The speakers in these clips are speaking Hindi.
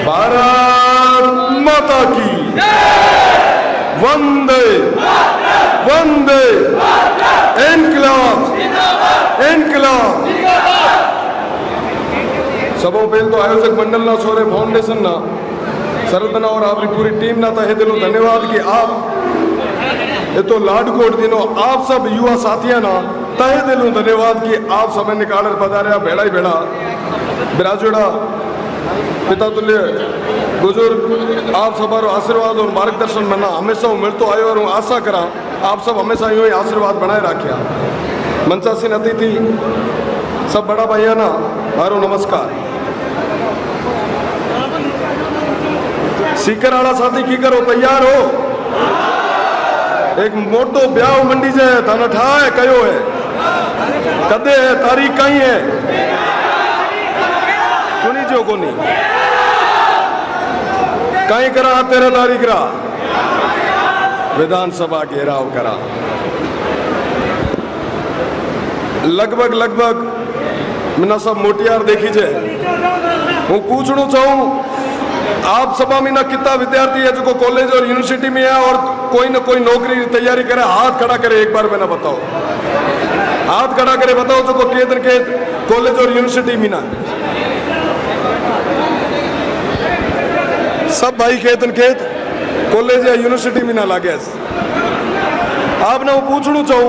भारत माता की वंदे वंदे इनकलाब इनकलाब। सबों पहले तो आयोजक मंडल ना सोरे फाउंडेशन ना सरदना और आपकी पूरी टीम ना तहे दिलों धन्यवाद कि आप ये तो लाडकोट दिनों आप सब युवा साथियां ना तहे दिलों धन्यवाद कि आप समय निकाल पधारे बेड़ा ही बेड़ा बिराजोड़ा पिता तुल्य बुजुर्ग आप सब आशीर्वाद और मार्गदर्शन मना हमेशा मिलते आयो और आशा करा आप सब हमेशा यूं ही आशीर्वाद बनाए रखिया। मंचासीन अतिथि सब बड़ा भैया ना मारो नमस्कार। सीकर वाला साथी की करो तैयार हो? एक मोटो ब्याह मंडी से थाना ठा है कयो है कदे है तारीख कहीं है सुनी जो को नहीं कहीं करा 13 तारीख रा विधानसभा घेराव करा। लगभग लगभग मैंने सब मोटियार देखी जे हूँ पूछना चाहूँ आप सभा में ना कितना विद्यार्थी है जो कॉलेज और यूनिवर्सिटी में है और कोई ना कोई नौकरी की तैयारी करे? हाथ खड़ा करे एक बार मैंने बताओ, हाथ खड़ा करे बताओ जो केतन के कॉलेज और यूनिवर्सिटी में ना सब भाई केतन केत कॉलेज या यूनिवर्सिटी में ना लागे। आपने वो पूछना चाहूँ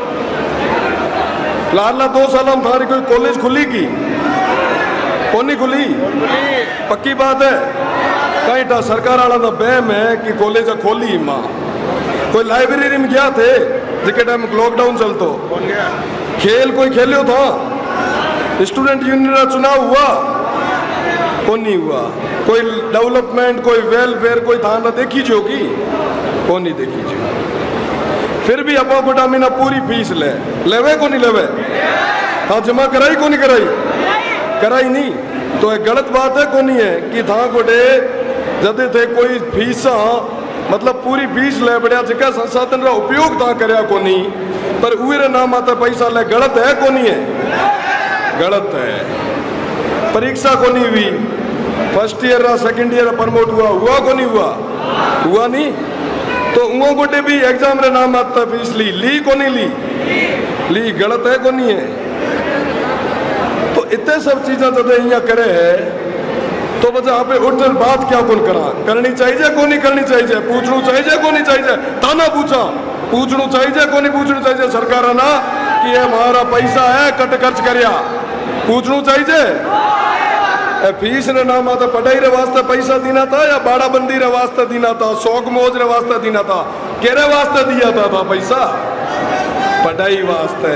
लाला 2 साल में थारी कोई कॉलेज खुली की कौन नहीं खुली? पक्की बात है कहीं टा सरकार वाला तो बहम है कि कॉलेज खोली माँ कोई लाइब्रेरी में गया थे जिसके टाइम लॉकडाउन चलतो खेल कोई खेलो था स्टूडेंट यूनियन का चुनाव हुआ कौन नहीं हुआ? कोई डेवलपमेंट कोई वेलफेयर कोई धारणा देखी जो की कौन नहीं देखी जो? फिर भी अपा गोटा महीना पूरी फीस लेवे को नहीं लेवे? हाँ जमा कराई को नहीं कराई नहीं तो एक गलत बात है को नहीं है कि था गोटे जदे थे कोई फीस मतलब पूरी फीस ले बढ़िया जिका संसाधन का उपयोग था करया को नहीं पर उरे नाम आता पैसा ले गलत है को नहीं है? गलत है। परीक्षा को नहीं हुई फर्स्ट ईयर रा सेकंड ईयर प्रमोट हुआ को नहीं हुआ नहीं तो उन गोटे भी एग्जाम रे नाम आता फीस ली को नहीं ली गलत है को नहीं है? तो इतने सब चीजें जब यहाँ करे है तो बच्चा आप उठ बात क्या कौन करा करनी चाहिए को नहीं करनी चाहिए? पूछना चाहिए को नहीं चाहिए? ताना पूछा पूछना चाहिए को नहीं पूछना चाहिए? सरकार ना कि ये हमारा पैसा है कट खर्च करया पूछना चाहिए? फीस ने नाम आता पढ़ाई रे वास्ते पैसा देना था या बाड़ाबंदी रे वास्ते देना था शौक मौज रे वास्ते देना था केरे वास्ते दिया था पैसा? पढ़ाई वास्ते।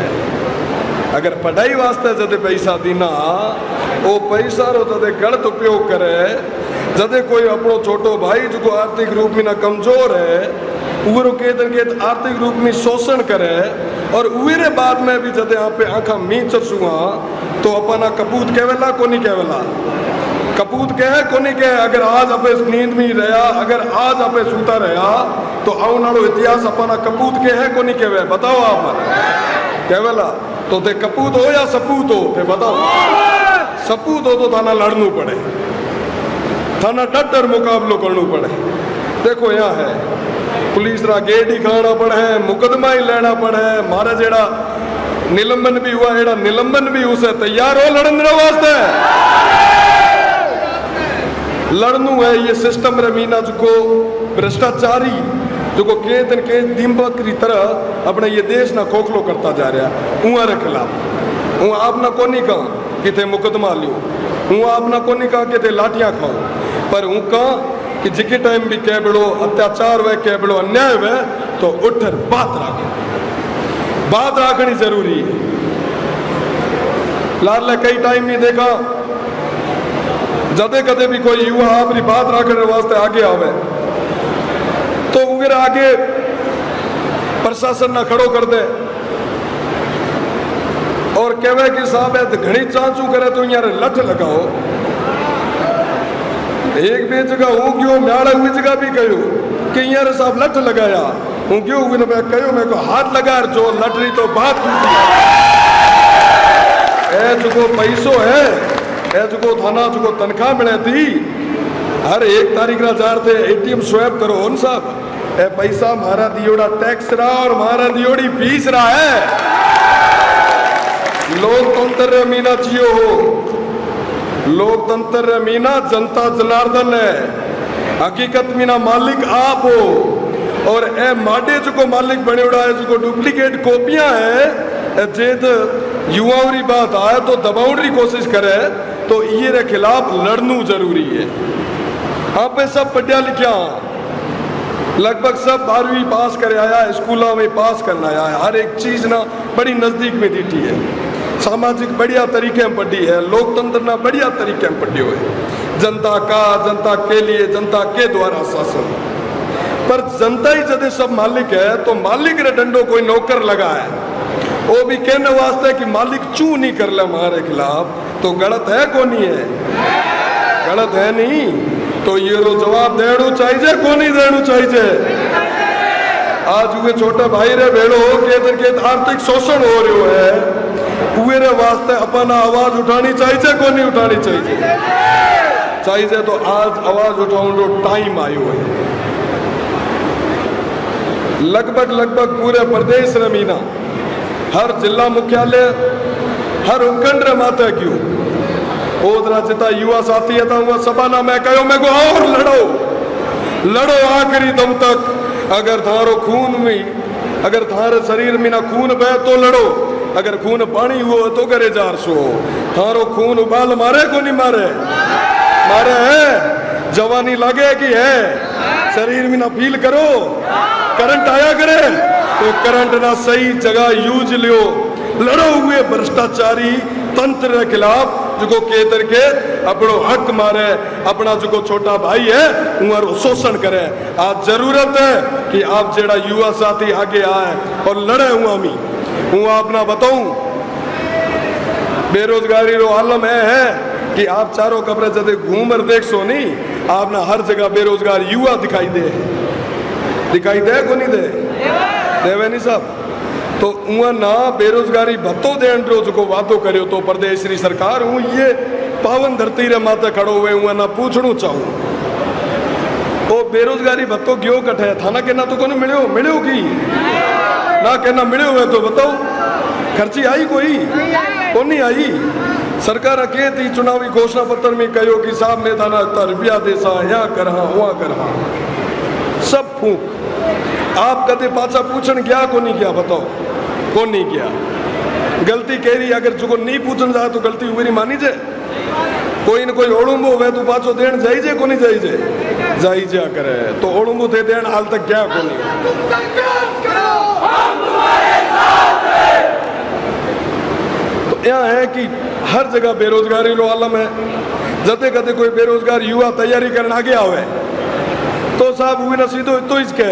अगर पढ़ाई वास्ते जदे पैसा देना वो पैसा रो जदे गलत उपयोग करे जदे कोई अपनो छोटो भाई जो आर्थिक रूप में ना कमजोर है उरो केत आर्थिक रूप में शोषण करे और उरे बाद में भी जदे आप पे आंखा मीच सुआ तो अपना कपूत कहवेला को नहीं कहवेला? कपूत कहे को नहीं कहे? अगर आज अपे नींद में रहा अगर आज अपे सूता रहा तो आने वालो इतिहास अपना कपूत के है को नहीं कहवे? बताओ आप कहवेला तो ते कपूत हो या सपूत हो ते बताओ? सपूत हो तो थाना लड़नू पड़े थाना डर मुकाबलो करना पड़े। देखो यहाँ है पुलिस रा गेट ही खाना पड़े मुकदमा ही लेना पड़े मारा जेड़ा निलंबन भी हुआ एड़ा निलंबन भी उसे तैयार हो लड़न वास्ते लड़नू है। ये सिस्टम रे मीना जो भ्रष्टाचारी जो केतन के दीमक की तरह अपने ये देश ना खोखलो करता जा रहा उहारे खिलाफ हूँ आपना को नहीं कहा कि थे मुकदमा लियो हूँ आपना को नहीं कहा कि थे लाठियां खाओ पर हूँ कहा कि जिके टाइम भी कह बड़ो अत्याचार वे कह बड़ो अन्याय वे तो उठर बात रखनी जरूरी है। लाल कई टाइम नहीं देखा जदे कदे भी कोई युवा अपनी बात रखने वास्ते आगे आवे तो उगर आगे प्रशासन ना खड़ो कर दे और कहवे कि साहब घनी चांचू करे तो यार लठ लगाओ। एक भी जगह हूँ क्यों म्याड़ा हुई जगह भी कहो कि यार साहब लठ लगाया हूँ क्यों मैं कहो मेरे को हाथ लगा जो लठ रही तो बात ए जो पैसो है ए जो थाना जो तनख्वाह मिले थी हर 1 तारीख ना जार थे एटीएम स्वैप करो उन साहब ए पैसा मारा दियोड़ा टैक्स रहा और मारा दियोड़ी फीस रहा है। लोकतंत्र मीना जियो हो, लोकतंत्र मीना जनता जनार्दन है, हकीकत मीना मालिक आप हो। और ए माडे जो मालिक बने उड़ा है जो डुप्लीकेट कॉपियां है जेद युवाओं की बात आए तो दबाने की कोशिश करे तो ये खिलाफ लड़नू जरूरी है। हाँ पे सब पढ़िया लिखा लगभग सब 12वीं पास कर आया, स्कूलों में पास करना आया, हर एक चीज ना बड़ी नजदीक में दीटी है, सामाजिक बढ़िया तरीके में पढ़ी है, लोकतंत्र ना बढ़िया तरीके में पढ़ी हुए, जनता का, जनता के लिए, जनता के द्वारा शासन। पर जनता ही जदे सब मालिक है तो मालिक रे डंडो कोई नौकर लगा है वो भी कहने वास्ते कि मालिक चू नहीं कर ले हमारे खिलाफ तो गलत है कौन नहीं है, गलत है नहीं तो ये रो जवाब देणु चाहिए को नहीं देणु चाहिए। आज वे छोटे भाई रे भेड़ो के आर्थिक शोषण हो रही है उहे रे वास्ते अपना आवाज उठानी चाहिए को नहीं उठानी चाहिए तो आज आवाज उठाने टाइम आयो है। लगभग पूरे प्रदेश रे मीना हर जिला मुख्यालय हर उपखंड रे माते क्यों ओदरा जिता युवा साथी है तो सभाना में कहो मैं को और लड़ो आखिरी दम तक। अगर थारो खून में अगर थारे शरीर में ना खून बहे तो लड़ो, अगर खून पानी हुआ तो करे 400 थारो खून उबाल मारे को नहीं मारे है जवानी लगे कि है शरीर में ना फील करो करंट आया करे तो करंट ना सही जगह यूज लियो। लड़ो हुए भ्रष्टाचारी तंत्र के खिलाफ जो केतर के अपनो हक मारे अपना जो छोटा भाई है उमर शोषण करे। आज जरूरत है कि आप जेड़ा युवा साथी आगे आए और लड़े हुआ अपना बताऊं बेरोजगारी रो आलम है कि आप चारों कपड़े जदे घूमर देख सो नहीं आपना हर जगह बेरोजगार युवा दिखाई दे को नहीं देवे नहीं साहब तो उआ ना बेरोजगारी भत्तो देन रो जो वादो करियो तो प्रदेश री सरकार हूँ ये पावन धरती रे माते खड़ो हुए उआ ना पूछणु चाहूँ ओ बेरोजगारी भत्तो क्यों कटे थाना के ना तो को मिलो की ना कहना मिले हुए तो बताओ खर्ची आई कोई को नहीं आई। सरकार के थी चुनावी घोषणा पत्र में कहो कि साहब ने थाना रुपया देसा या कर वहाँ कर सब फूक। आप कदे पाचा पूछन गया को नहीं किया बताओ को नहीं किया गलती कह रही अगर जो नहीं पूछन जाए तो गलती हुई मानी जाए कोई न कोई ओड़ूंबो हुए तो पाचो देन जाइजे को नहीं जाइजे करे तो ओड़ूंबो थे देन हाल तक क्या को नहीं। तो यह है कि हर जगह बेरोजगारी रो आलम है जते कदे कोई बेरोजगार युवा तैयारी करने आगे आवे तो साहब हुई ना सीधो तो इसके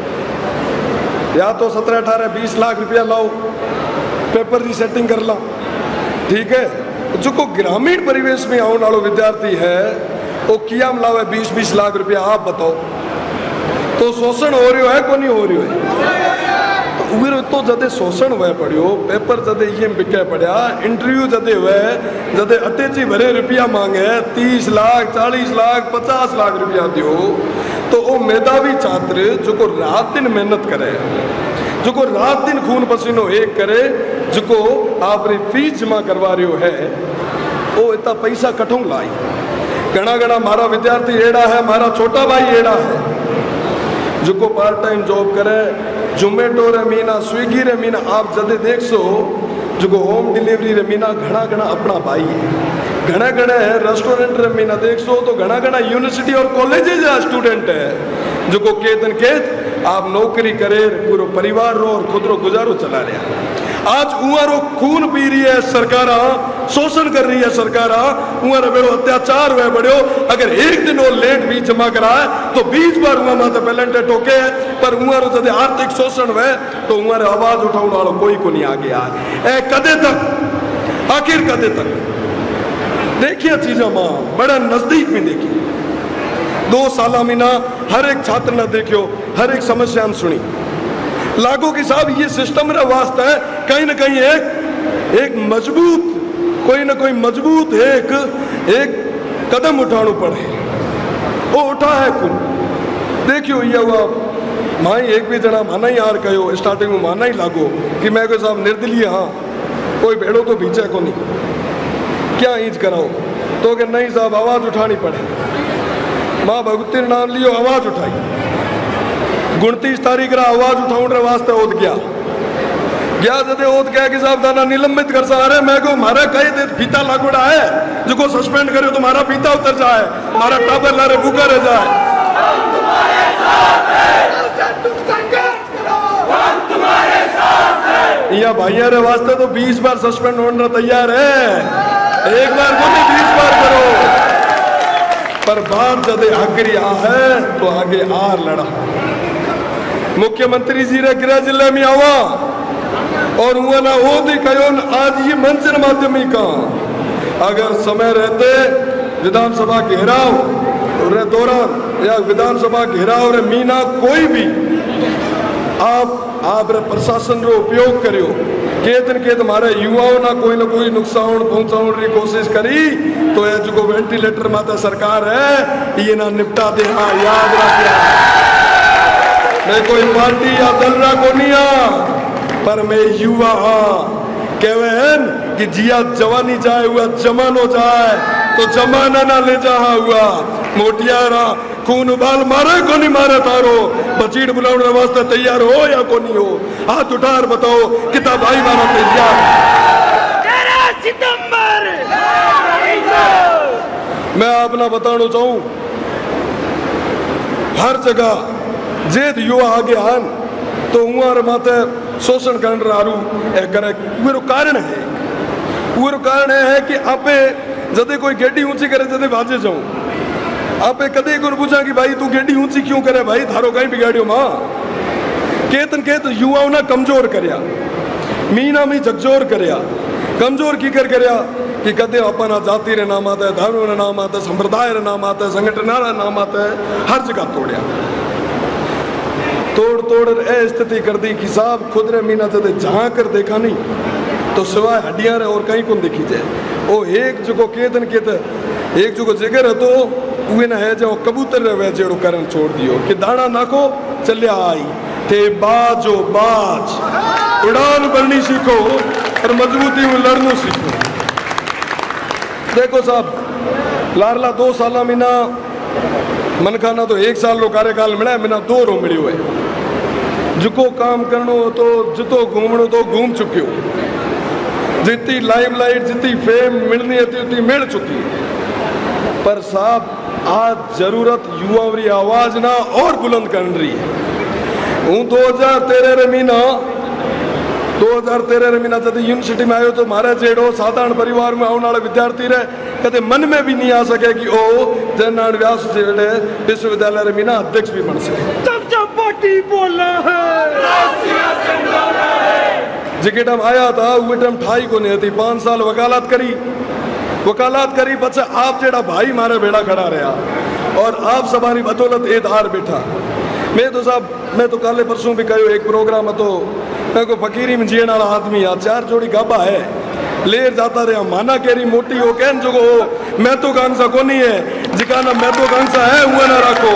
या तो 17, 18, 20 लाख रुपया लाओ पेपर की सेटिंग कर ला ठीक है। जो को ग्रामीण परिवेश में आने वाला विद्यार्थी है वो किया लावे 20-20 लाख रुपया आप बताओ तो शोषण हो रही है को नहीं हो रही है तो जदे शोषण हुए पड़ियो पेपर जदे ये बिके पड़ा इंटरव्यू जदे हुए जदे अटेची भरे रुपया मांगे 30 लाख 40 लाख 50 लाख रुपया दियो तो वो मेधावी छात्र जो को रात दिन मेहनत करे जो को रात दिन खून पसीनो एक करे जो को आपने फीस जमा करवा रहे हो है वो इतना पैसा कठों लाई घना मारा विद्यार्थी एड़ा है मारा छोटा भाई एड़ा है जो को पार्ट टाइम जॉब करे जोमेटो रे मीना स्विगी रे मीना आप जदे देख सो जो को होम डिलीवरी रे मीना घना अपना भाई है घना रेस्टोरेंट रे मीना देख सो तो घना यूनिवर्सिटी और कॉलेजेज स्टूडेंट है जो को केतन केत आप नौकरी करे पूरा परिवार रो और खुद रो गुजारो चला रहा। आज उआरो खून पी रही है सरकार शोषण कर रही है सरकार उआर बेड़ो अत्याचार हुए बड़ो अगर एक दिन वो लेट भी जमा कराए तो 20 बार उआ माता पेलेंटे टोके पर उआरो जदे आर्थिक शोषण हुए तो उआर आवाज उठाने वालों कोई को नहीं आगे आए कदे तक आखिर कदे तक देखिए चीजा मां बड़ा नजदीक में देखिए 2 साल में ना हर एक छात्र ने देखियो हर एक समस्या सुनी लागो कि साहब ये सिस्टम रे वास्ता है कहीं ना कहीं एक मजबूत कोई ना कोई मजबूत एक कदम उठाना पड़े वो उठा है कुल देखियो ये हुआ माई एक भी जना माना ही हार कहो स्टार्टिंग में माना ही लागो कि मैं कोई साहब निर्दलीय हाँ कोई भेड़ो तो भीचे को नहीं क्या ईज कराओ तो कि नहीं साहब आवाज उठानी पड़े माँ भगवती ने नाम लियो आवाज उठाई 29 तारीख रा आवाज उठाने वास्ते ओद गया जदे ओद क्या कि साहब दाना निलंबित कर सा रहे मैं को मारा कई दे फीता लागोड़ा है जो को सस्पेंड करे तो मारा फीता उतर जाए मारा टाबर लारे भूखा रह जाए या भाइयों रे वास्ते तो 20 बार सस्पेंड होने तैयार है एक बार को नहीं 20 बार करो पर बात जदे आखिरी आ है तो आगे आर लड़ा मुख्यमंत्री जी रे गृह जिले में आवा और हुआ ना हो दी कहो आज ये मंच माध्यमी का अगर समय रहते विधानसभा घेराव रे दौरान या विधानसभा घेराव रे मीना कोई भी आप रे प्रशासन रो उपयोग करियो के हमारे युवाओं ना कोई नुकसान पहुंचाने की कोशिश करी तो ये जो वेंटिलेटर माता सरकार है ये ना निपटा दे हाँ याद रखिया मैं कोई पार्टी या दल रा को नहीं पर मैं युवा हाँ कहवेन कि जिया जवानी जाए हुआ जमानो जाए तो जमाना ना ले जा हुआ मोटियारा खून उबाल मारे को नहीं मारे तारो बचीड़ बुलाने वास्ते तैयार हो या को नहीं हो हाथ उठार बताओ कितना भाई मारा तैयार सितंबर मैं अपना बताना चाहूं हर जगह जेद युवा आगे आन तो उमर माते शोषण कर रारू करे वो कारण है कि आपे जदे कोई गेडी ऊंची करे जदे भाजे जाऊं आपे कदे को पूछा कि भाई तू गेडी ऊंची क्यों करे भाई थारो कहीं बिगाड़ियो मां केत युवाओं ने कमजोर करया मीना मी झकझोर करया कमजोर की करया कि कदे अपना जाति रे नाम आता है धर्म रे नाम आता है संप्रदाय रे नाम आता है संगठन रे नाम आता है हर जगह तोड़या तोड़ ए स्थिति कर दी कि साहब खुद रे मीना जदे जहां कर देखा नहीं तो सिवाय हड्डियां रे और कहीं को देखी जाए ओ एक जो एक जो जगह रह तो वे ना है जो कबूतर रे वे जेड़ो करन छोड़ दियो कि दाना नाको चलिया आई थे बाजो बाज उड़ान भरनी सीखो और मजबूती में लड़नो सीखो देखो साहब लारला 2 साल मीना मनखाना तो 1 साल रो कार्यकाल मिला मीना 2 रो मिली हुए जिको काम करनो तो जितो घूमनो तो घूम चुकियो जितनी लाइमलाइट जितनी फेम मिलनी थी उतनी मिल चुकी पर साहब आज जरूरत युवाओं की आवाज ना और बुलंद कर रही है हूँ 2013 रे मीना जब यूनिवर्सिटी में आयो तो मारे जेड़ो साधारण परिवार में आने वाले विद्यार्थी रे कदे मन में भी नहीं आ सके कि ओ जननारायण व्यास जेड़े विश्वविद्यालय रे मीना अध्यक्ष भी बन सके जब पार्टी बोला है जिके टाइम आया था वो टाइम ठाई को नहीं थी 5 साल वकालत करी बच्चा आप जेड़ा भाई मारे बेड़ा खड़ा रहा और आप सबारी बदौलत एदार बैठा मैं तो काले परसों भी कहो एक प्रोग्राम तो मैं को फकीरी में जीने वाला आदमी आ 4 जोड़ी गाबा है लेर जाता रहा माना केरी मोटी हो कैन जो हो मैं तो कांसा को नहीं है जिकाना मैं तो कांसा है हुआ ना रखो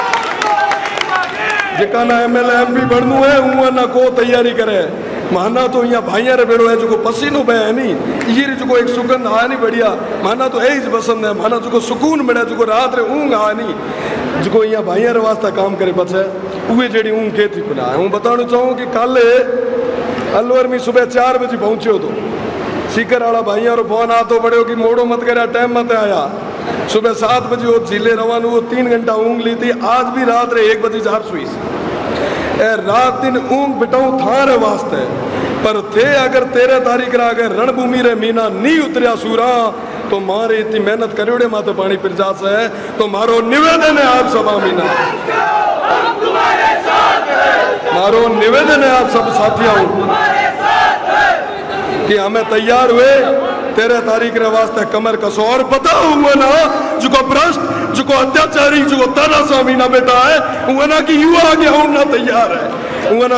जिकाना MLA MP बनू है हुआ ना को तैयारी करे माना तो यहाँ भाइया रे बेड़ो है जो पसीनो बह है नहीं ये जो एक सुगंध आ नहीं बढ़िया माना तो यही पसंद है माना जो सुकून मिले जो रात रे ऊँग आ नहीं जो यहाँ भाइया रे वास्ता काम करे पछे उहे जेड़ी ऊँग केती खुला हूँ बताना चाहूँ कि कल अलवर में सुबह 4 बजे पहुंचो तो सीकर वाला भाइया रो फोन आ तो पड़ो कि मोड़ो मत करे टाइम मत आया सुबह 7 बजे वो जिले रवाना वो 3 घंटा ऊँग ली थी आज भी रात रे 1 बजे 4 सुई रात दिन ऊँग बिटाऊ था रे वास्ते पर थे अगर 13 तारीख रा अगर रणभूमि रे मीना नहीं उतरिया सूरा तो मारे इतनी मेहनत करोड़े माथे पानी फिर जा से तो मारो निवेदन है आप सब मीना मारो निवेदन है आप सब साथियों कि हमें तैयार हुए 13 तारीख रे वास्ते कमर कसो और पता हुआ ना जो भ्रष्ट जो अत्याचारी जो तानाशाही ना बेटा है हुआ ना कि युवा आगे होना तैयार है हुआ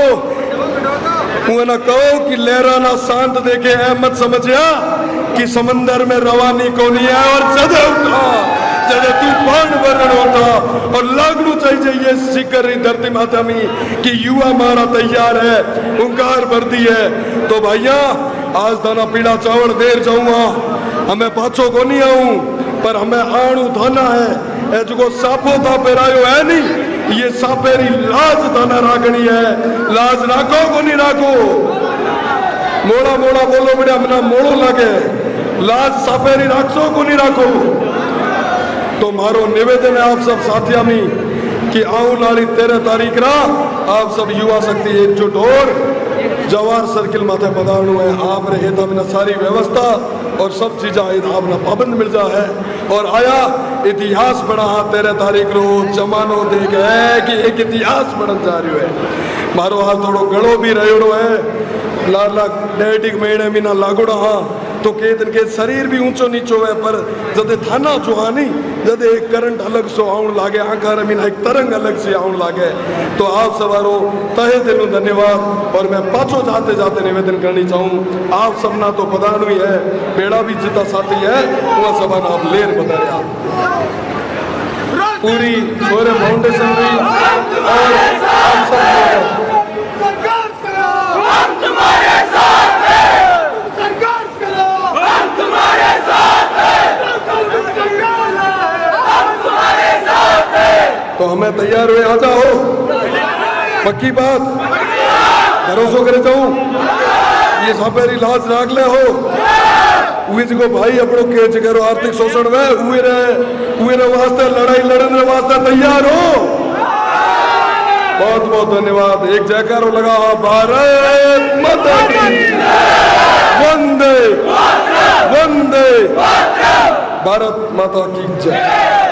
ना कहो कि लहरा ना शांत देखे अहमद समझिया कि समंदर में रवानी को नहीं है और जदे तूफान वरण होता और लागू चाहिए ये सिकर धरती माता में कि युवा हमारा तैयार है, हुंकार भरती है। तो भैया आज दाना पीड़ा चावल देर जाऊंगा, हमें पाछो को नहीं आऊं, पर हमें आणु थाना है जो सापो था पेरायो है नहीं, ये सापेरी लाज थाना राखनी है। लाज राखो को नहीं राखो, मोड़ा मोड़ा बोलो बेटा मना मोड़ो लगे, लाज सापेरी राखसो को नहीं राखो। तो मारो निवेदन है आप सब साथिया में कि आऊं नाली 13 तारीख रा आप सब युवा शक्ति एकजुट और जवाहर सर्किल माथे पधारणु है। आप रहे था सारी व्यवस्था और सब चीज़ आपने पाबंद मिल जा है और आया इतिहास बना 13 तारीख रो जमानो देख है कि एक इतिहास बनन जा रही है। मारो हाथ थोड़ो गड़ो भी रहो है, लाला डेढ़ महीने में ना लागोड़ा हाँ तो के दिन के शरीर भी ऊंचो नीचो है, पर जदे थाना चुहा नहीं जदे एक करंट अलग सो आउन लागे, आकार में एक तरंग अलग से आउन लागे। तो आप सवारो तहे दिल धन्यवाद। और मैं पाछो जाते जाते निवेदन करनी चाहूँ, आप सबना तो पदान हुई है, बेड़ा भी जितना साथी है वह सभा आप लेर बता रहे पूरी छोरे फाउंडेशन भी और आप सब तो हमें तैयार हुए, आ जाओ, पक्की बात भरोसा करे जाऊं, ये सापेरी लाज राख ले हो को भाई अपनों के करो आर्थिक शोषण में उरे वास्ते लड़ाई लड़ने वास्ते तैयार हो। बहुत बहुत धन्यवाद। एक जयकारो लगा, भारत माता की वंदे वंदे, भारत माता की जय।